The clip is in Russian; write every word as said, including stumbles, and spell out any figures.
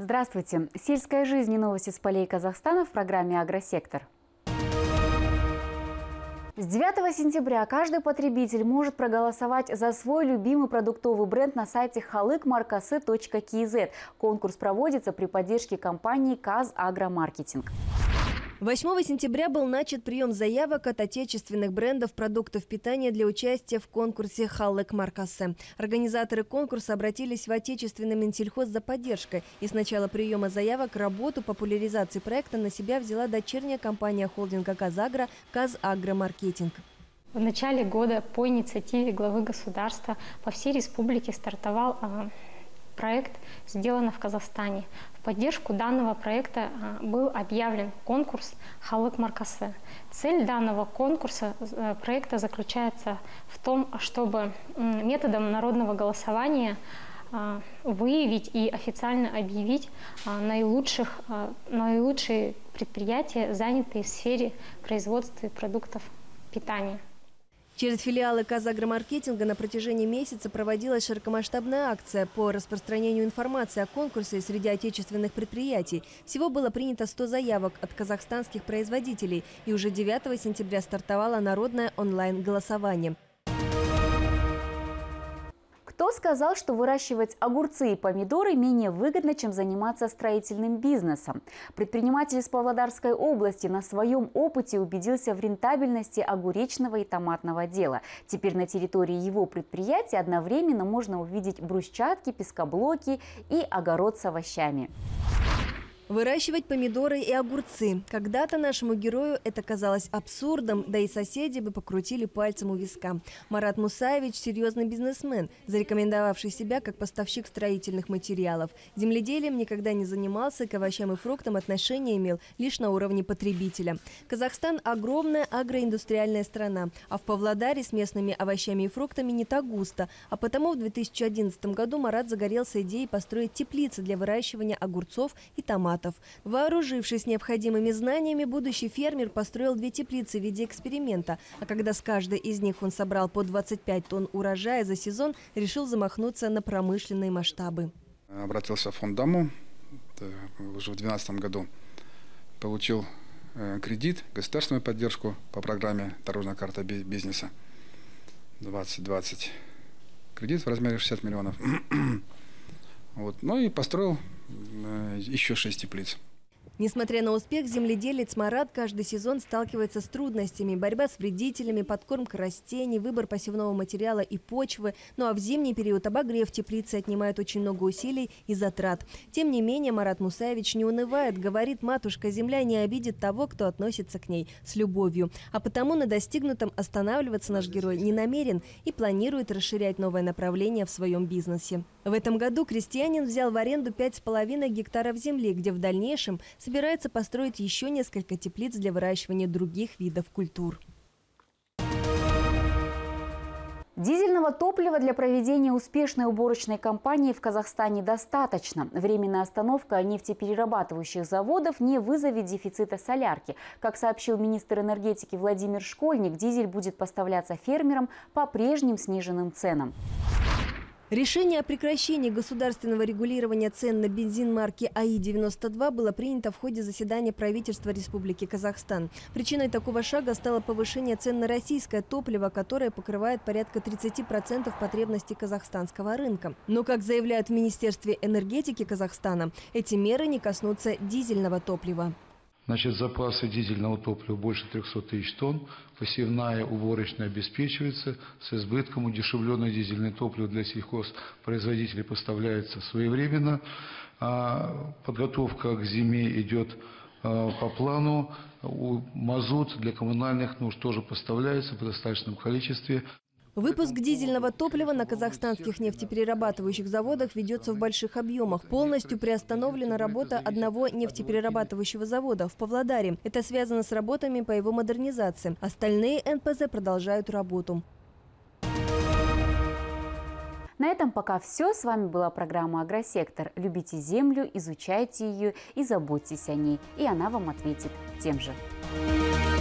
Здравствуйте! Сельская жизнь и новости с полей Казахстана в программе «Агросектор». С девятого сентября каждый потребитель может проголосовать за свой любимый продуктовый бренд на сайте халык-маркасы точка кз. Конкурс проводится при поддержке компании «Казагромаркетинг». восьмого сентября был начат прием заявок от отечественных брендов продуктов питания для участия в конкурсе «Халык-маркасы». Организаторы конкурса обратились в отечественный Минсельхоз за поддержкой. И с начала приема заявок работу популяризации проекта на себя взяла дочерняя компания холдинга «Казагро» «Казагромаркетинг». В начале года по инициативе главы государства по всей республике стартовал проект «Сделано в Казахстане». В поддержку данного проекта был объявлен конкурс «Халык-маркасы». Цель данного конкурса проекта заключается в том, чтобы методом народного голосования выявить и официально объявить наилучших, наилучшие предприятия, занятые в сфере производства продуктов питания. Через филиалы Казагромаркетинга на протяжении месяца проводилась широкомасштабная акция по распространению информации о конкурсе среди отечественных предприятий. Всего было принято сто заявок от казахстанских производителей, и уже девятого сентября стартовало народное онлайн-голосование. Кто сказал, что выращивать огурцы и помидоры менее выгодно, чем заниматься строительным бизнесом? Предприниматель из Павлодарской области на своем опыте убедился в рентабельности огуречного и томатного дела. Теперь на территории его предприятия одновременно можно увидеть брусчатки, пескоблоки и огород с овощами. Выращивать помидоры и огурцы. Когда-то нашему герою это казалось абсурдом, да и соседи бы покрутили пальцем у виска. Марат Мусаевич – серьезный бизнесмен, зарекомендовавший себя как поставщик строительных материалов. Земледелием никогда не занимался, к овощам и фруктам отношение имел лишь на уровне потребителя. Казахстан – огромная агроиндустриальная страна, а в Павлодаре с местными овощами и фруктами не так густо. А потому в две тысячи одиннадцатом году Марат загорелся идеей построить теплицы для выращивания огурцов и томатов. Вооружившись необходимыми знаниями, будущий фермер построил две теплицы в виде эксперимента. А когда с каждой из них он собрал по двадцать пять тонн урожая за сезон, решил замахнуться на промышленные масштабы. Обратился в фонд ДАМУ уже в две тысячи двенадцатом году. Получил кредит, государственную поддержку по программе «Дорожная карта бизнеса» двадцать двадцать. Кредит в размере шестидесяти миллионов. Вот. Ну и построил еще шесть теплиц. Несмотря на успех, земледелец Марат каждый сезон сталкивается с трудностями. Борьба с вредителями, подкормка растений, выбор посевного материала и почвы. Ну а в зимний период обогрев теплицы отнимает очень много усилий и затрат. Тем не менее, Марат Мусаевич не унывает. Говорит, матушка земля не обидит того, кто относится к ней с любовью. А потому на достигнутом останавливаться наш герой не намерен и планирует расширять новое направление в своем бизнесе. В этом году крестьянин взял в аренду пять с половиной гектаров земли, где в дальнейшем собирается построить еще несколько теплиц для выращивания других видов культур. Дизельного топлива для проведения успешной уборочной кампании в Казахстане достаточно. Временная остановка нефтеперерабатывающих заводов не вызовет дефицита солярки. Как сообщил министр энергетики Владимир Школьник, дизель будет поставляться фермерам по прежним сниженным ценам. Решение о прекращении государственного регулирования цен на бензин марки А И девяносто два было принято в ходе заседания правительства Республики Казахстан. Причиной такого шага стало повышение цен на российское топливо, которое покрывает порядка тридцати процентов потребностей казахстанского рынка. Но, как заявляют в Министерстве энергетики Казахстана, эти меры не коснутся дизельного топлива. Значит, запасы дизельного топлива больше трёхсот тысяч тонн. Посевная, уборочная обеспечивается с избытком. Удешевленное дизельное топливо для сельхозпроизводителей поставляется своевременно. А подготовка к зиме идет по плану. Мазут для коммунальных нужд тоже поставляется в достаточном количестве. Выпуск дизельного топлива на казахстанских нефтеперерабатывающих заводах ведется в больших объемах. Полностью приостановлена работа одного нефтеперерабатывающего завода в Павлодаре. Это связано с работами по его модернизации. Остальные эн пэ зэ продолжают работу. На этом пока все. С вами была программа «Агросектор». Любите землю, изучайте ее и заботьтесь о ней. И она вам ответит тем же.